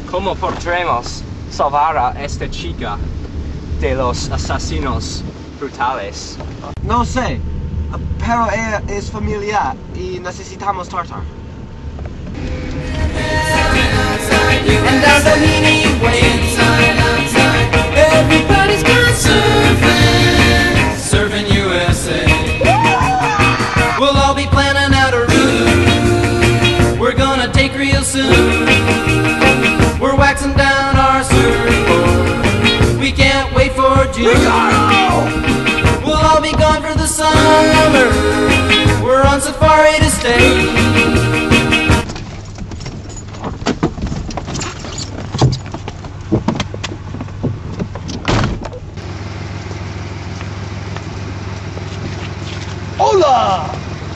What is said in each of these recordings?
¿Cómo podremos salvar a esta chica de los asesinos brutales? No sé, pero ella es familiar y necesitamos tratar. And down Doheny Way, everybody's gone surfing USA. We'll all be planning out a route we're gonna take real soon. We're waxing down our surfboard, we can't wait for June. We'll all be gone for the summer, we're on safari to stay. Hola!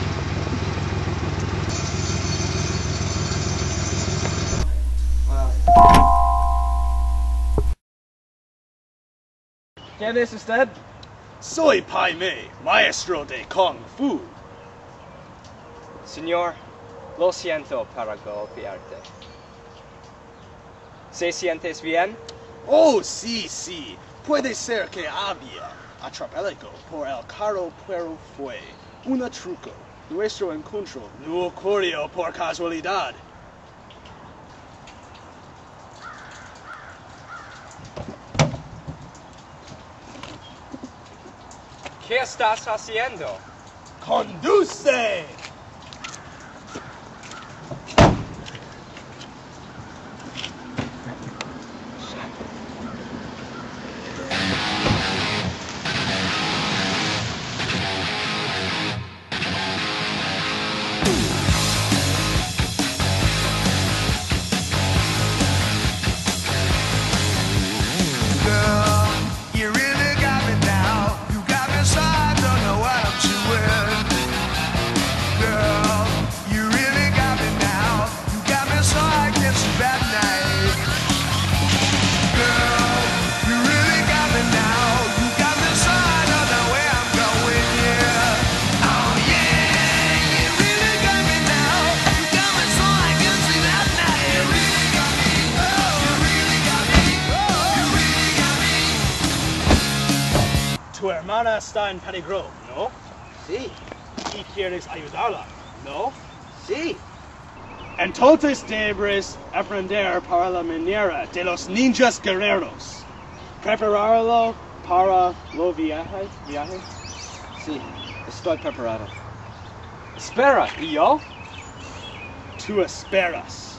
¿Quién es usted? Soy Preimesberger, maestro de Kung Fu. Señor, lo siento para golpearte. ¿Se sientes bien? Oh, sí, sí. Puede ser que había atrapado por el carro, pero fue un truco. Nuestro encuentro no ocurrió por casualidad. ¿Qué estás haciendo? ¡Conduce! Tu hermana está en peligro, ¿no? Sí, ¿Y quieres ayudarla? ¿No? sí. Entonces debes aprender para la manera de los ninjas guerreros. Prepararlo para los viajes. Sí, estoy preparado. Espera, ¿y yo? Tú esperas.